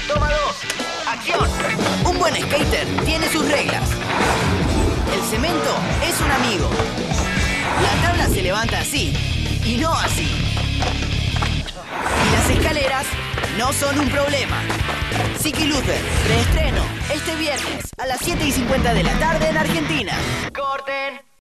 Toma 2. ¡Acción! Un buen skater tiene sus reglas. El cemento es un amigo. La tabla se levanta así y no así. Y las escaleras no son un problema. Siki Luther, reestreno este viernes a las 7:50 de la tarde en Argentina. ¡Corten!